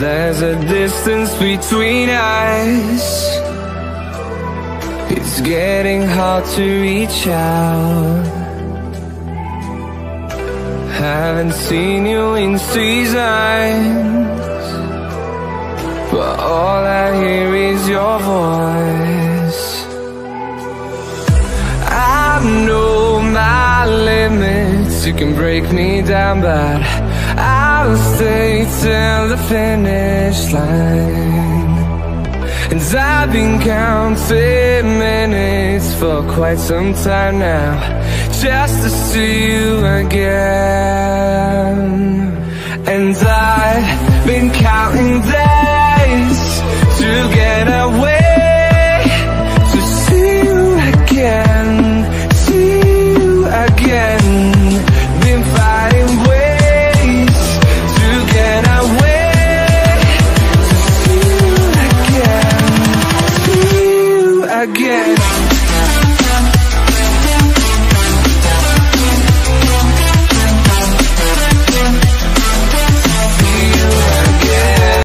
There's a distance between us. It's getting hard to reach out. Haven't seen you in seasons, but all I hear is your voice. I know my limits, you can break me down, but I'll stay till the finish line. And I've been counting minutes for quite some time now, just to see you again. And I've been counting days to get away, to see you again, see you again. Been finding ways to get away, to see you again, see you again.